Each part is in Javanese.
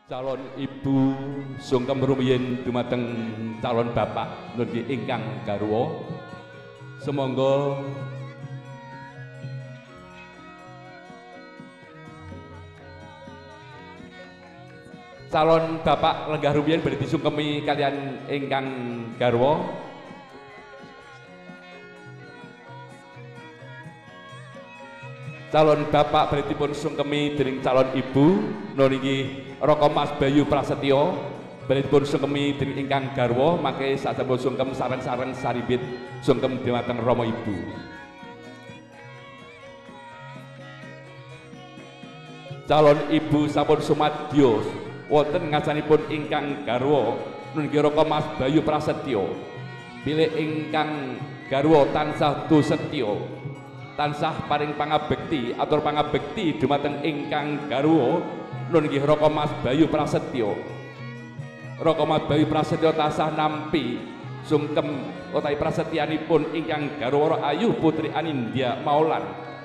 calon ibu sungkem rumiyin dumateng calon bapak nggih ingkang garwa semangga calon bapak lenggah rumiyin badhe disungkemi kalian ingkang garwa. Calon bapak badhe dipun sungkemi dening calon ibu niki Raka Mas Bayu Prasetyo badhe dipun sungkemi dening ingkang garwa mangke sasampun sungkem sareng-sareng saribit sungkem dhumateng Rama Ibu. Calon ibu sampun sumadyo wonten ngasanipun ingkang garwa niki Raka Mas Bayu Prasetyo bilih ingkang garwa tansah dusetya tansah paring pangabekti atur pangabekti dumateng ingkang garwa nun nggih Raka Mas Bayu Prasetyo. Raka Mas Bayu Prasetyo tansah nampi sungkem utawi prasetyanipun ingkang garwa Ayu Putri Anindya Maulan.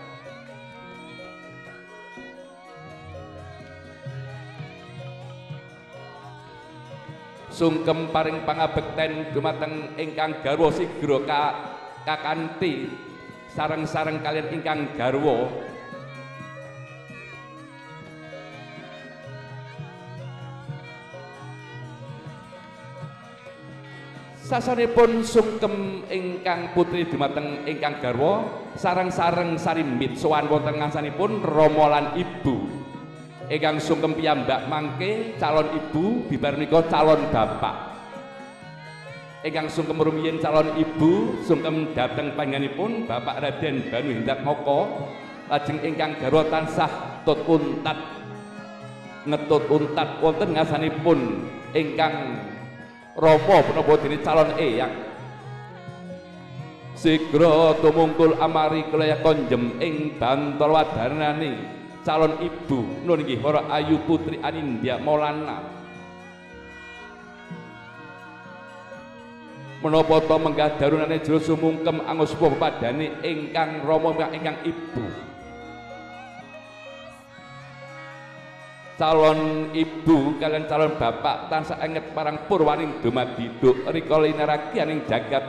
Sungkem paring pangabekten dumateng ingkang garwa sigra kakanthi sareng-sareng kalian ingkang garwa sasanipun sungkem ingkang putri dumateng ingkang garwa sareng-sareng sarimbit sowan wonten ngarsanipun Rama lan Ibu ingkang sungkem piyambak mangke calon ibu bibar menika calon bapak ingkang sungkem rumiyin calon ibu sungkem dhateng panjenenganipun Bapak Raden Banu Hendak Moko lajeng ingkang garwa tansah tut untat ngetut untat wonten ngasanipun ingkang Rama punapa dene calon eyang sigra tumungkul amari kelaya konjem ing bantol wadanane calon ibu nun nggih para Ayu Putri Anindya Maulana. Menapa ta menggah darunane jero sumungkem angus pepadane ingkang Rama ingkang Ibu. Calon ibu kalian calon bapak tansah enget parang purwaning dumadi duk rikala inaragianing jagat.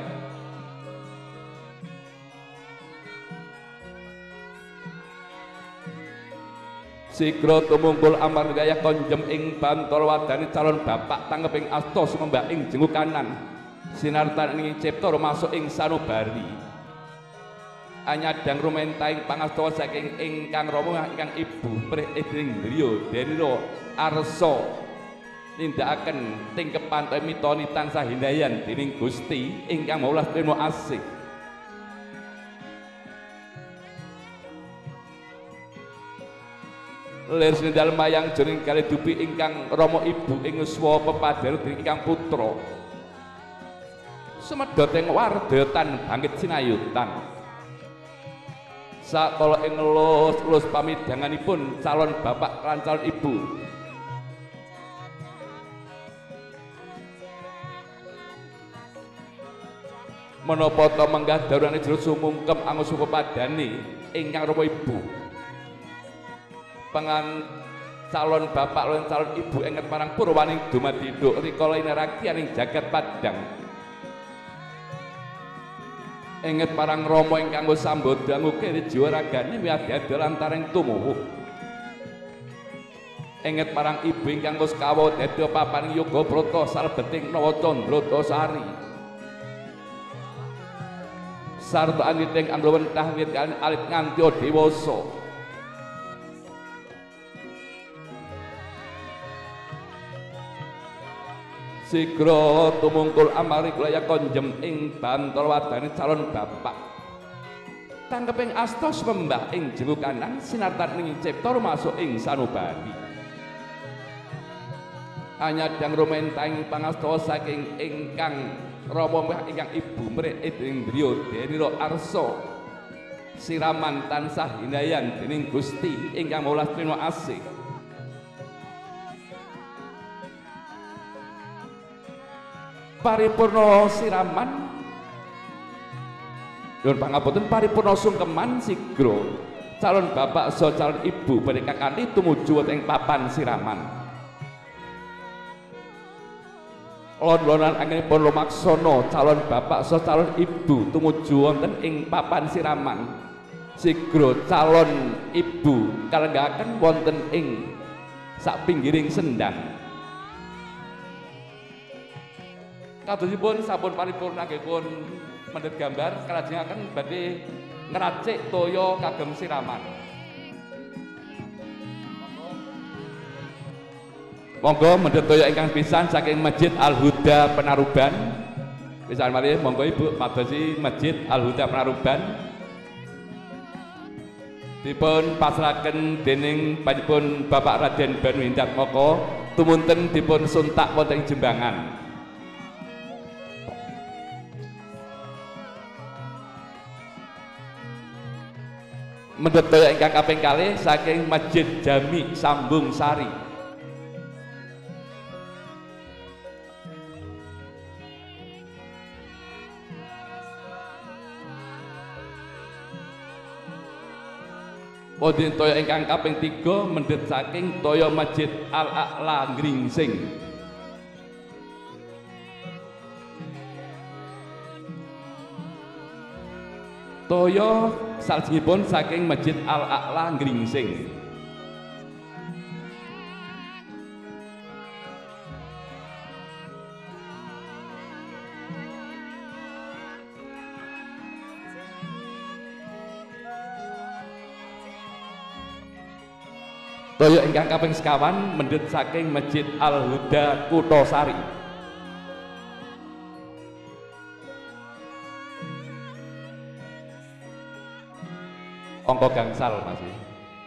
Sigra tumungkul amargaya konjem ing bantol wadane calon bapak tanggeping asta sumembah ing jenguk kanan. Sinartan ing cipta masuk ing sanubari anyadang rumentaing pangastawa saking ingkang Rama ingkang Ibu prih ing griya denira arsa nindakaken tingkepan mitoni tansah hindayan dening Gusti ingkang maulah trima asih. Lir sindal mayang jroning kali dupi ingkang Rama Ibu ing yuswa pepadhan dening ingkang putra semedhot ing wardetan bangkit sinayutan sakala ing lus pamidanganipun calon bapak lan calon ibu menapa ta menggah darunane jero sumungkem angus pepadane ingkang Rama Ibu pangan calon bapak lan calon ibu enget marang purwaning dumadi duk rikala inaragianing jagat padang enget parang Rama ingkang wis sambodha ngukir jiwa ragane wiadya lantaring tumuwuh enget parang ibu ingkang wis kawa dadi papaning yoga brata salebeting nawa candra sari sarta aniting anggawentah wit alit nganti dewasa sigra tumungkul amari kelaya konjem ing bantol wadane calon bapak tangkeping asta sembah ing jenguk kanan sinartan ing cipta masuk ing sanubari anyadang rumentaing pangastawa saking ingkang Rama ingkang Ibu mrih ing griya denira arsa siraman tansah hinayan dening Gusti ingkang maulah trima asih. Paripurna siraman Nuwun pangapunten paripurna sungkeman sigra calon bapak saha calon ibu badhe kakanthi tumuju ing papan siraman lon-lonan anggenipun lumaksana calon bapak so calon ibu tumuju wonten ing papan siraman sigra calon ibu kalenggaken wonten ing sak pinggiring sendang. Kadosipun sampun paripurna nggihipun mendhet gambar kalajengaken badhe ngracik toya kagem siraman. Monggo mendhet toya ingkang pisan saking Masjid Al Huda Penaruban. Pisan malih monggo Ibu madosi Masjid Al Huda Penaruban. Dipun pasrahaken dening panjenengan Bapak Raden Banu Hindat Moko tumunten dipun suntak wonten ing Jembangan. Mendhet toya ingkang kaping kalih saking Masjid Jami Sambung Sari. Wonten toya ingkang kaping 3 mendhet saking toya Masjid Al A'la Gringsing. Toya salajengipun saking Masjid Al A'la Gringsing. Toya ingkang kaping sekawan mendhet saking Masjid Al Huda Kutosari. Angka gangsal masih.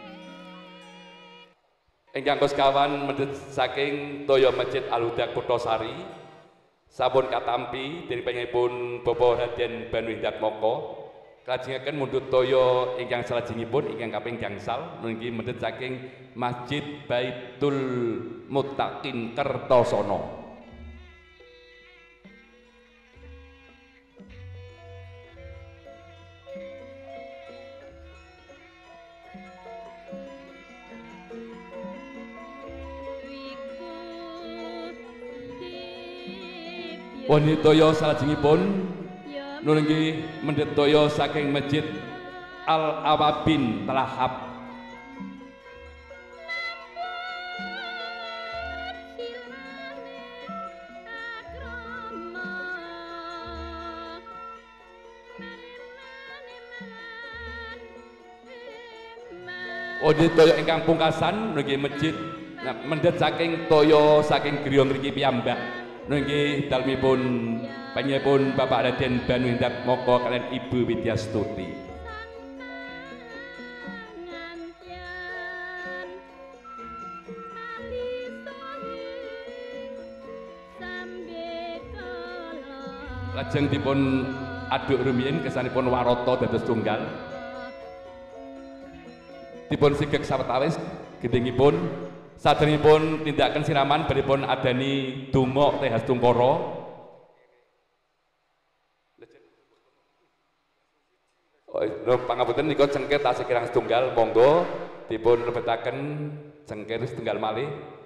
Ingkang sekawan mendhet saking toya Masjid Al Huda Kutosari sampun katampi dening panjenenganipun Bapak Raden Banu Hindat Moko. Kalajengaken mundhut toya ingkang salajengipun ingkang kaping gangsal nggih mendhet saking Masjid Baitul Muttaqin Kertosono. Wonten toya salajengipun nunggih mendhet toya saking Masjid Al Awabin Telahap. Wonten toya ingkang pungkasan nunggih masjid mendhet saking toya saking griya mriki piyambak. Nggih dalmipun panjenenganipun Bapak Raden Banu Hindat Moko kaliyan Ibu Widyastuti. Lajeng dipun aduk rumiyin kesanipun warata dados tunggal. Dipun sigek sawetawis gendhingipun. Sadèrèngipun tindakaken siraman badhepun adani donga Teh Hastungkara. Pangapunten nika cengkeh tasih kirang setunggal monggo dipun lebetaken cengkeh setunggal malih.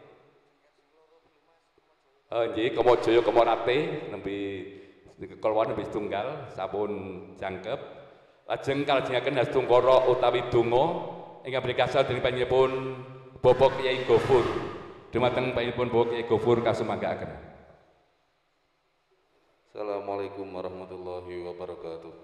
Nggih Kamajaya Kamarate nembe kekalwan nembe setunggal sampun jangkep. Lajeng kalajengaken Hastungkara utawi donga ingkang brikasal dening panjenenganipun Bapak Kyai Gofur. Dumateng panjenenganipun Bapak Kyai Gofur kasumanggaaken. Assalamualaikum warahmatullahi wabarakatuh.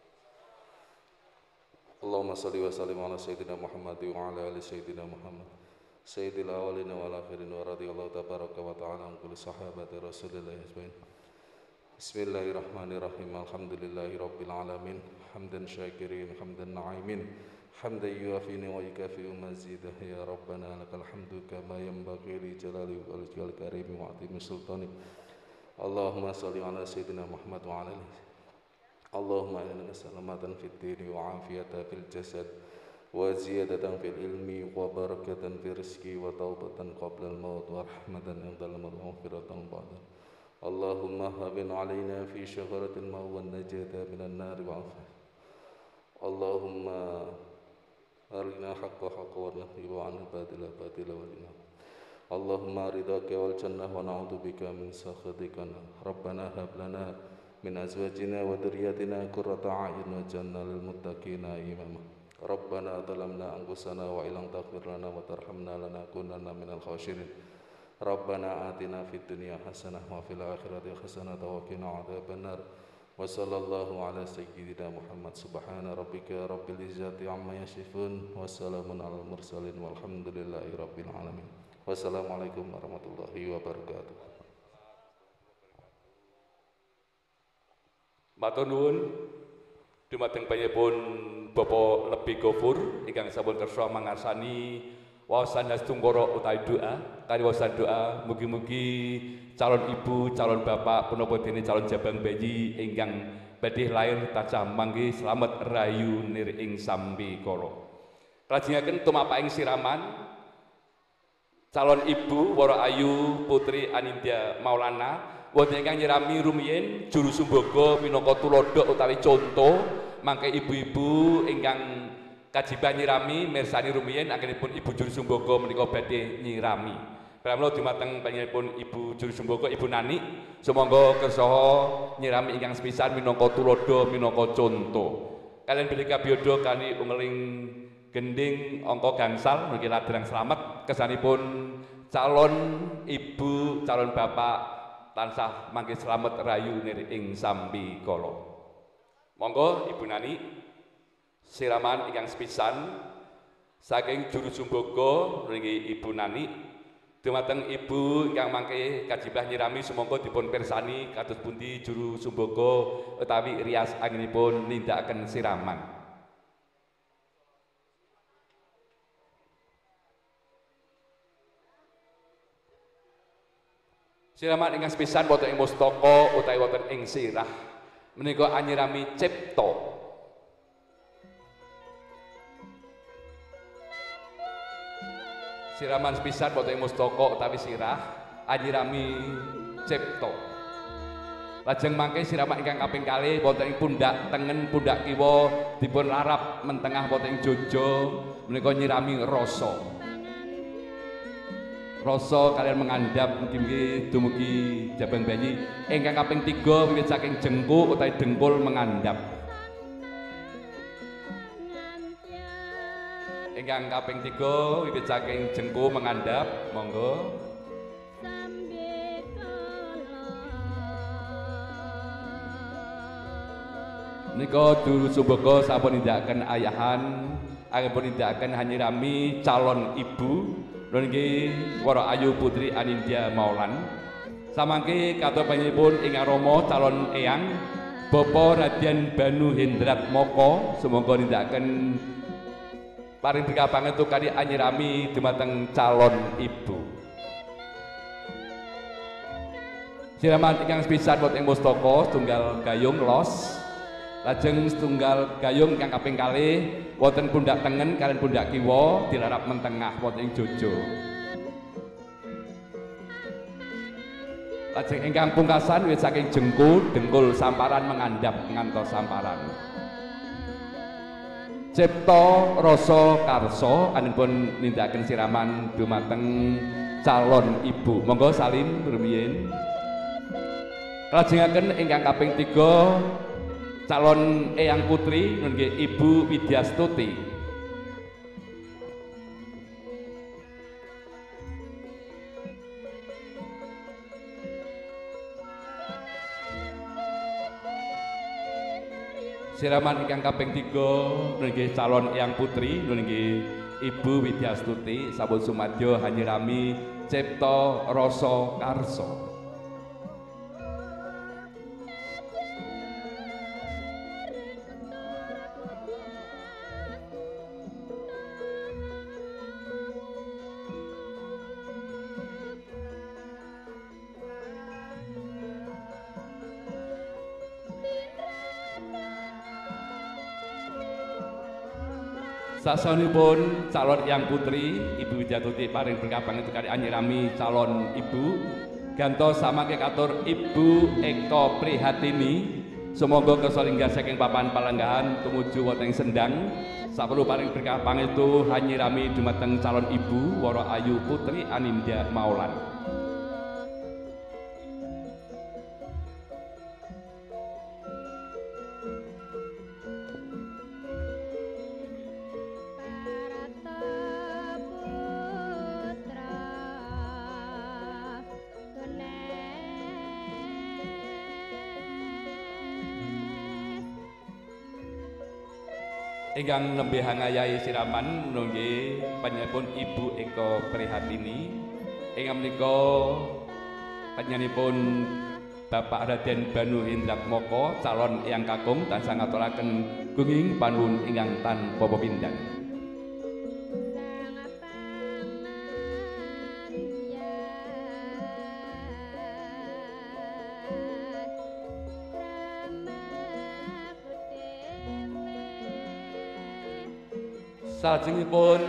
Allahumma salli wa sallim ala sayyidina Muhammad wa ala ali sayyidina Muhammad. Sayyidil awwalin wal akhirin wa radhiyallahu tabaraka wa ta'ala an kulli sahabati Rasulillah ajmain. Bismillahirrahmanirrahim. Alhamdulillahi rabbil alamin. Hamdan syakirin, hamdan na'imin. حمدا يوافي ويكافئ مزيده يا ربنا لك الحمد كما ينبغي لجلال وجهك الكريم وعظيم سلطانك اللهم صل على سيدنا محمد وعلى اله اللهم انا نسأل سلامة في الدين وعافية في الجسد وزيادة في العلم وبركة في الرزق وتوبة قبل الموت ورحمة عند الموت ومغفرة بعد اللهم هون علينا في شجرة الماء والنجاة من النار وعافية اللهم أرنا حق حق ونهي وعن باطل باطل ولنا Allahumma ridhaka wal jannah wa na'udzubika min sakhatika. Rabbana hab lana min azwajina wa dhurriyyatina qurrata a'yun waj'alna lil muttaqina imama. Rabbana zalamna anfusana wa illam taghfir lana wa tarhamna lanakunanna minal khasirin. Rabbana atina fid dunya hasanah wa fil akhirati hasanah wa qina adzabannar. Wa sallallahu ala sayyidina Muhammad. Subhana rabbika rabbil izzati amma yasifun wa salamun alal mursalin walhamdulillahi rabbil alamin. Wassalamualaikum warahmatullahi wabarakatuh. Matur nuwun dumateng panjenenganipun Bapak Lebih Gofur ingkang sampun kersa mangarsani wawasan Tunggoro utawi doa. Kali wawasan doa mugi-mugi calon ibu, calon bapak punapa dene calon jabang bayi ingkang badhe lair tansah mangke slamet rahayu nir ing sambikala. Lajengaken tumapaking siraman calon ibu Woro Ayu Putri Anindya Maulana wonten ingkang nyirami rumiyin juru sumbaga minangka tulodo utawi conto mangke ibu-ibu ingkang kajiban nyirami mirsani rumiyin anggenipun ibu juru sumbaga menika badhe nyirami. Pramila dumateng panjenenganipun ibu juru sumbaga Ibu Nani sumangga kersa nyirami ingkang sepisan minangka tulodo minangka conto. Kalian bilih kabiyada kali ungeling gending angka gangsal niki ladrang slamet kesanipun calon ibu calon bapak tansah mangke slamet rahayu nir ing sambikala. Monggo Ibu Nani siraman ingkang sepisan saking juru sumbaga niki Ibu Nani dumateng ibu ingkang mangke kajibah nyirami sumangga dipun pirsani kados pundi juru sumbaga utawi rias anggenipun nindakaken siraman. Siraman ingkang sepisan wonten ing mustaka utawi wonten ing sirah menika anyirami cipta. Siraman sepisan wonten ing mustaka utawi sirah anyirami cipta. Lajeng mangke siraman ingkang kaping kalih wonten ing pundak tengen pundak kiwa dipun larap mentengah wonten ing jaja menika nyirami rasa. Rasa kalian mengandap mugi-mugi dumugi jabang bayi. Ingkang kaping 3 wiwit saking jengkuk utawi dengkul mengandap. Ingkang kaping 3 wiwit saking jengkuk mengandap, monggo. Nika juru sumbaga sampun nindakaken ayahan, anggenipun nindakaken hanyirami calon ibu niki Woro Ayu Putri Anindya Maulan. Samangke katur panjenenganipun ing arama calon eyang Bapak Radian Banu Hendrat Moko sumangga nindakaken paring berkah pangestu kali anyirami dumateng calon ibu. Siraman ingkang sepisan wonten ing mustaka setunggal gayung los. Lajeng setunggal gayung ingkang kaping kalih wonten pundak tengen kalian pundak kiwa dilarap mentengah wonten ing jaja. Lajeng ingkang pungkasan wiwit saking jengkul dengkul samparan mengandap ngantos samparan. Cipta rasa karsa anipun nindakaken siraman dumateng calon ibu. Monggo salim rumiyin. Lajengaken ingkang kaping 3 calon eyang putri nggih Ibu Widyastuti. Siraman ingkang kaping 3 nggih calon eyang putri nggih Ibu Widyastuti sampun sumadyo hanyirami cipta rasa karsa. Sasampunipun calon yang putri Ibu Widyastuti paring berkah pangestu kali anyirami calon ibu gantos samangke katur Ibu Eka Prihatini Sumangga kersa linggah saking papan palenggahan tumuju wonten sendang saperlu paring berkah pangestu hanyirami dumateng calon ibu Wara Ayu Putri Anindya Maulan. Ingkang nembe hangayahi siraman nggih panjenenganipun Ibu Eko Prihatini. Ingkang menika panjenenganipun Bapak Raden Banu Hindratmoko calon eyang kakung tansah ngaturaken gunging panuwun ingkang tanpa pepindhan. Salajengipun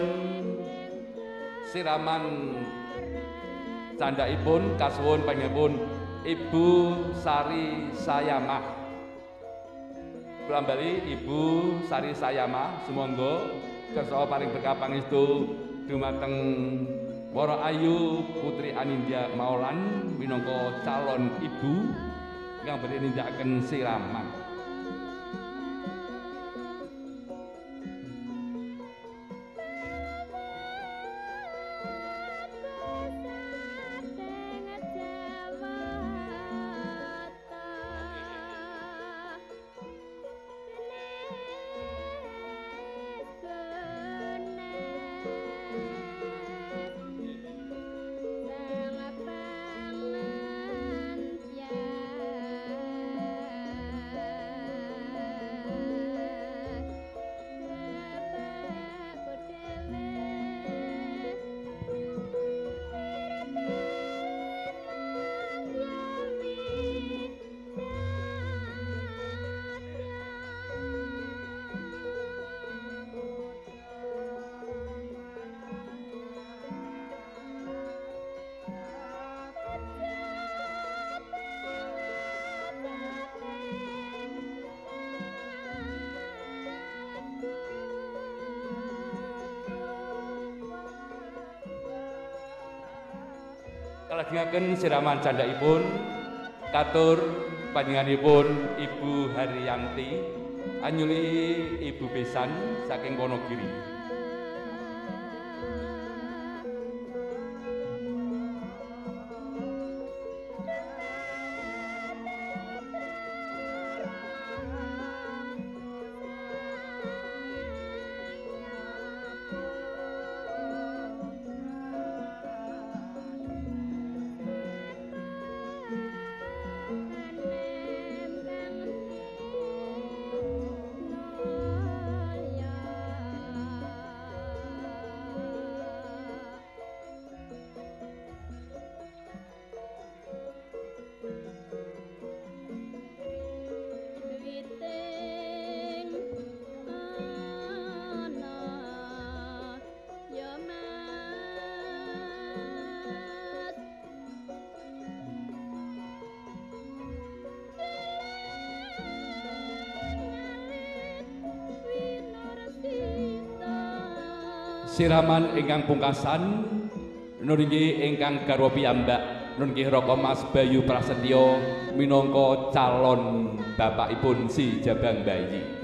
siraman candhaipun kasuwun panjenenganipun Ibu Sari Sayamah. Kula bali Ibu Sari Sayamah sumangga kersa paring berkah pangestu dumateng Wara Ayu Putri Anindya Maulan minangka calon ibu ingkang badhe nindakaken siraman. Kalajengaken siraman candhaipun katur panjenenganipun Ibu Haryanti anyuli Ibu Besan saking Wonogiri. Siraman ingkang pungkasan nun inggih ingkang garwa piyambak nun inggih Raka Mas Bayu Prasetyo minangka calon bapakipun si Jabang Bayi.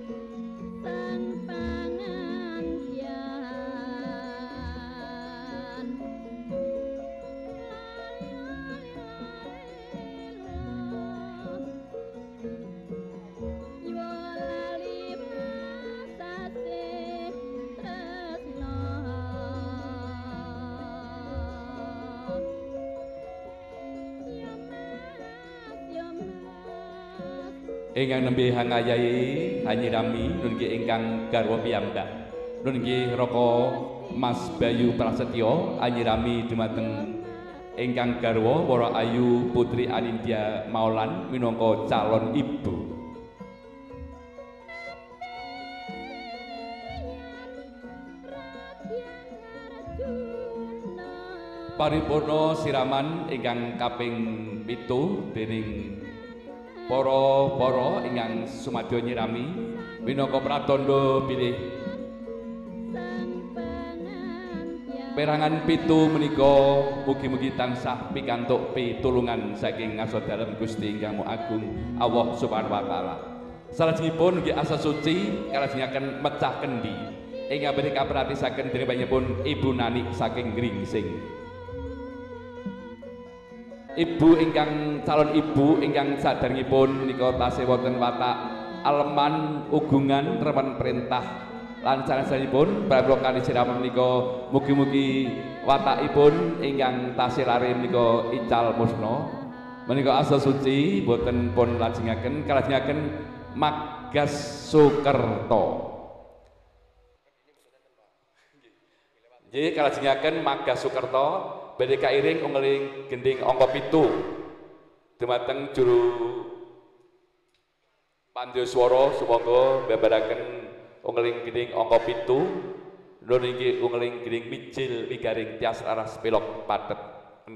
Ingkang nembe hangayahi hanyirami nun inggih ingkang garwa piyambak nun inggih Raka Mas Bayu Prasetyo hanyirami dumateng ingkang garwa Wara Ayu Putri Anindya Maulan minangka calon ibu. Paripurna siraman ingkang kaping 7 dening para ingkang sumadyo nyirami minangka pratandha bilih perangan pitu menika mugi-mugi tansah pikantuk pitulungan saking ngarsa dalem Gusti ingkang Agung Allah Subhanahu wa taala. Salajengipun nggih asa suci kalajengaken mecah kendi ingkang badhe kapratisaken dening panjenenganipun Ibu Nani saking Gringsing. Ibu ingkang calon ibu ingkang saderengipun menika tasih wonten watak aleman ugungan remen perintah lan sanesipun pramila kanthi siraman menika mugi-mugi watakipun ingkang tasih lare menika ical musna menika asa suci boten pun lajengaken kalajengaken Magas Sukerto. Nggih kalajengaken Magas Sukerto badhe kairing unggeling gending angka 7 dumateng juru Pandhaswara sumangga babaraken unggeling gending angka 7 nun inggih unggeling gending mijil wigaring tias laras pelok patet 6.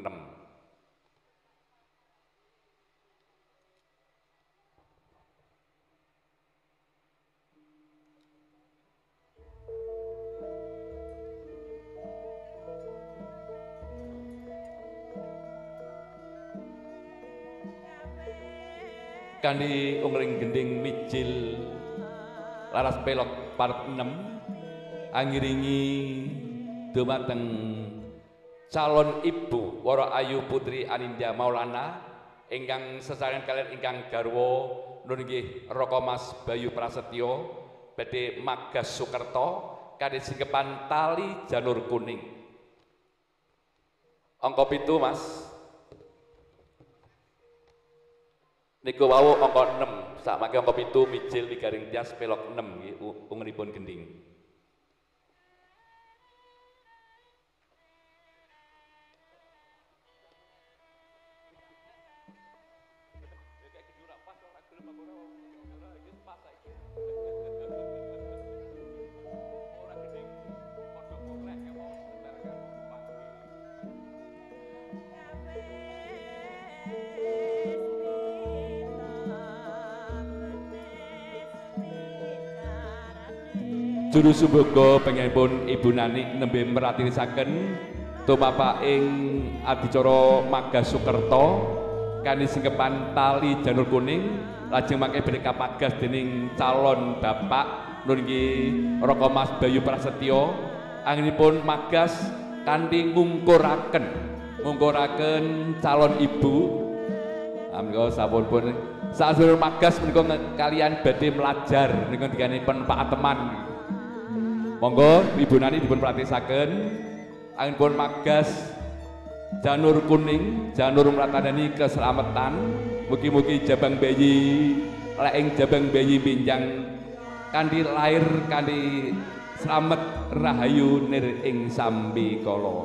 Kanthi ungling gending mijil laras pelok part 6 angiringi dumateng calon ibu Wara Ayu Putri Anindya Maulana ingkang sesarengan kalian ingkang garwa nun inggih Raka Mas Bayu Prasetyo badhe Magas Sukerto kanthi singkepan tali janur kuning. Angka 7 Mas. Niku wau angka 6, sakmangke angka 7 mijil wigaring tias pelok 6 nggih ungenipun gending. Juru sumbaga panjenenganipun Ibu Nani nembe meratirisaken tumapa ing adicara Magas Sukerto kanthi singkepan tali janur kuning lajeng mangke badhe kapagas dening calon bapak nun inggih Raka Mas Bayu Prasetyo anggenipun magas kanthi ngungkuraken calon ibu menika sampun sasurur magas menika kalian badhe melajar menika dikanipun Pak Ateman. Monggo Ibu Nani dipun pratisaken anggenipun magas janur kuning, janur mratandani keselamatan. Mugi-mugi jabang bayi lek jabang bayi pinjang kanthi lair kanthi slamet rahayu nir ing sambikala.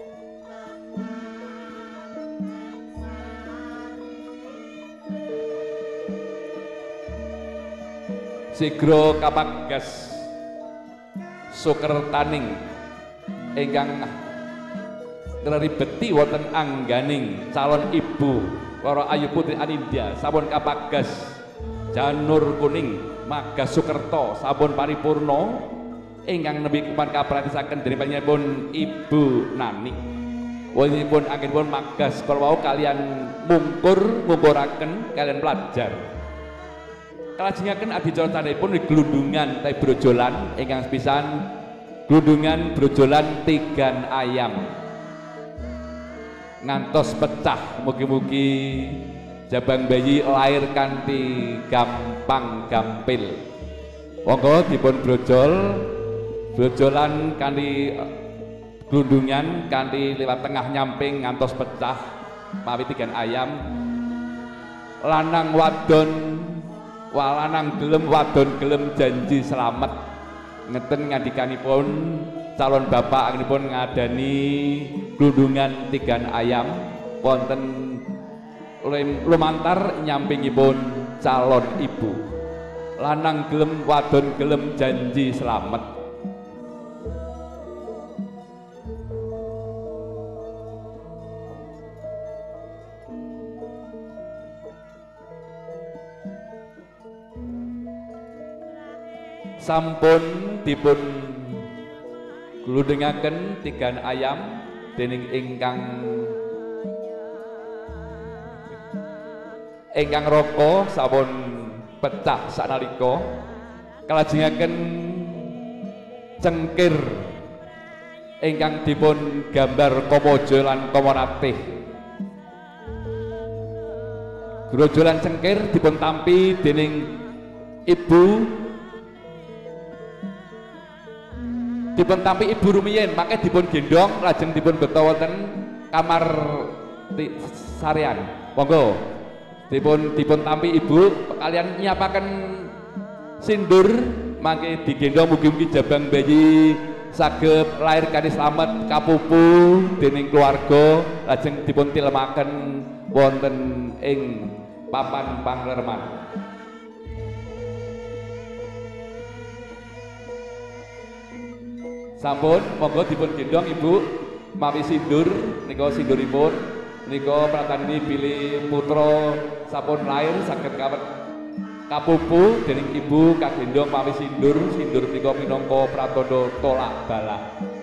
Sigra kapagas Sukertaning ingkang ngribeti wonten angganing calon ibu Wara Ayu Putri Anindya sampun kapagas janur kuning Magas Sukerto sampun paripurna ingkang nembe kepan kapratisaken dening panjenenganipun Ibu Nani. Wontenipun anggenipun magas kala wau kalian mungkuraken kalian pelajar. Kalajengaken adicara tandhaipun glundungan tai brojolan ingkang sepisan glundungan brojolan tigan ayam ngantos pecah mugi-mugi jabang bayi lahir kanthi gampang gampil. Monggo dipun brojolan kanthi glundungan kanthi liwat tengah nyamping ngantos pecah mawi tigan ayam lanang wadon walanang gelem wadon gelem janji selamat ngeten ngandikanipun calon bapak anggenipun ngadani glundungan tigan ayam wonten lumantar nyampingipun calon ibu lanang gelem wadon gelem janji selamat. sampun dipun gludhengaken tigan ayam dening ingkang raka sampun pecah sanalika kalajengaken cengkir ingkang dipun gambar Kamaja lan Kamaratih. Grojolan cengkir dipun tampi dening ibu rumiyin, maka dipun gendong lajeng dipun beta wonten kamar sarean. Monggo dipun tampi ibu kalian nyiapaken sindur mangke digendong mugi-mugi jabang bayi saged lair kanthi slamet kapupu dening keluarga lajeng dipun tilemaken wonten ing papan pangreman. Sampun monggo dipun gendong ibu mawi sindur nika sinduripun nika pratandhi bilih putra sampun lair saged kawet kapupu dening ibu kagendong mawi sindur nika minangka pratandha tolak balak.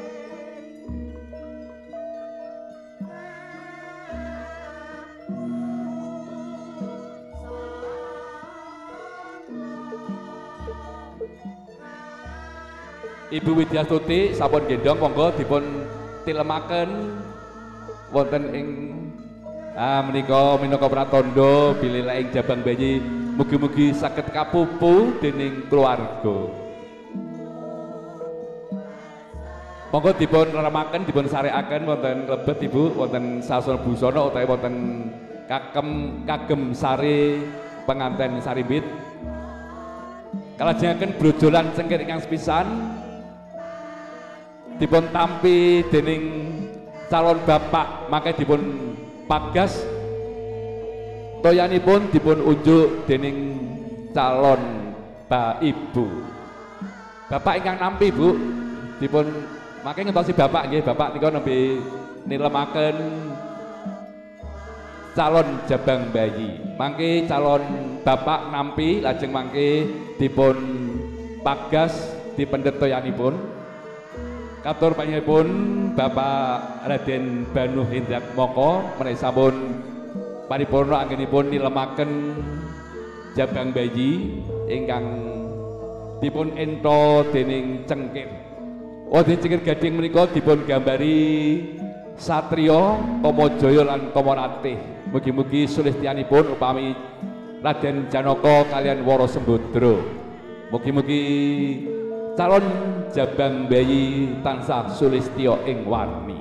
Ibu Widyastuti sampun gendong monggo dipun tilemaken wonten ing menika minangka pratandha bilih ing jabang bayi mugi-mugi saged kapupu dening keluarga. Monggo dipun remaken dipun sarekaken wonten lebet ibu wonten sasana busana utawi wonten kagem sare penganten sarimbit. Kalajengaken brojolan cengkir ingkang sepisan dipun tampi dening calon bapak maka dipun pagas toyanipun dipun unjuk dening calon ibu. Bapak ingkang nampi Bu dipun maka ngentosi bapak nggih, bapak nika nembe nilemaken calon jabang bayi. Mangke calon bapak nampi lajeng mangke dipun pagas dipendhet toyanipun. Katur panjenenganipun Bapak Raden Banu Hendrak Moko menawi sampun paripurna anggenipun nilemaken jabang bayi ingkang dipun ento dening cengkir. Wonten cengkir gading menika dipun gambari satriya Kamajaya lan Kamaratih. Mugi-mugi sulistyanipun upami Raden Janaka kalian Wara Sembadra. Mugi-mugi calon jabang bayi tansah sulistya ing warni.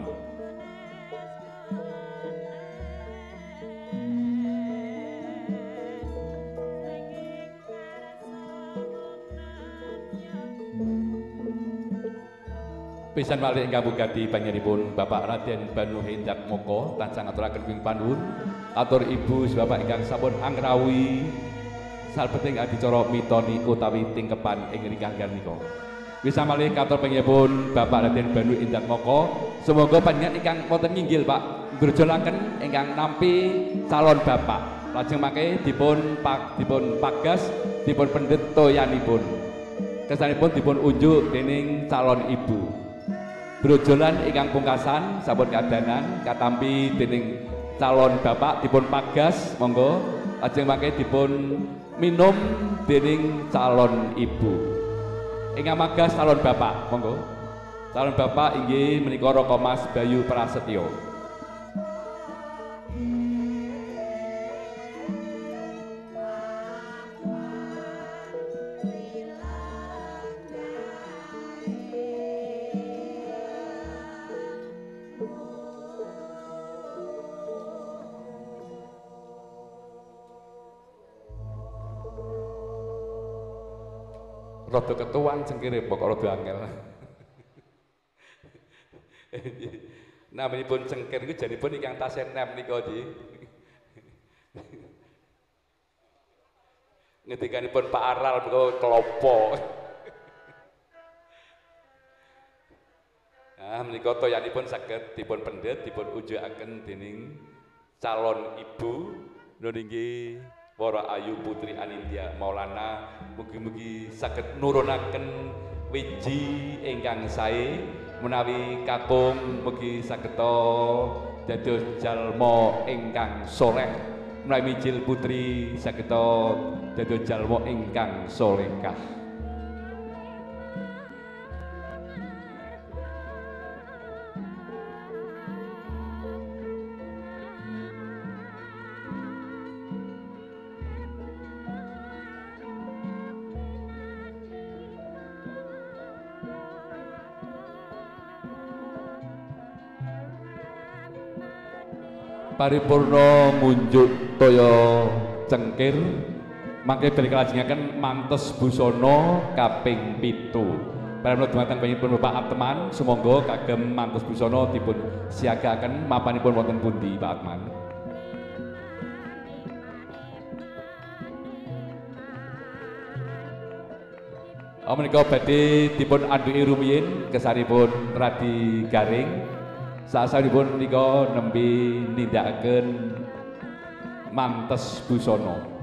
Pisan malih ingkang mugati panjenenganipun Bapak Raden Banu Hendrak Moko tansah ngaturaken wing panuwun atur ibu bapak ingkang sampun anggrawi salbeting adicara mitoni utawi tingkepan ing ringkang nika. Bisa malih katur panjenenganipun Bapak Raden Banu Hendrak Moko, semoga panjenengan ingkang wonten nginggil Pak ngrojolaken ingkang nampi calon bapak. Lajeng mangke dipun pagas, dipun pendhet toyanipun. Kesanipun dipun unjuk dening calon ibu. Brojolan ingkang pungkasan sampun kadanan katampi dening calon bapak dipun pagas monggo. Lajeng mangke dipun minum dening calon ibu. Ingkang magas calon bapak, monggo. Calon bapak inggih menika Raka Mas Bayu Prasetyo. Rada ketuan cengkire pokok rada angel. Namanipun cengkir iku janipun ingkang tasih nem nika nggih. Ngendikanipun Pak Aral menika klopo. Menika toyanipun saged dipun pendhet dipun unjukaken dening calon ibu nun inggih para ayu putri Anindya Maulana mugi-mugi saged nurunaken wiji ingkang sae menawi kakung mugi sageta dados jalma ingkang soleh menawi mijil putri sageta dados jalma ingkang solehah. Paripurna ngunjuk toya cengkir mangke bali kalajengaken mantes busana kaping 7. Paramila dumateng panjenenganipun Bapak Atman sumangga kagem mantes busana dipun siagaken mapanipun wonten pundi Pak Atman. Menika badhe dipun anduki rumiyin kesanipun Radi Garing. Sasampunipun nika nembe nindakaken mantes busana.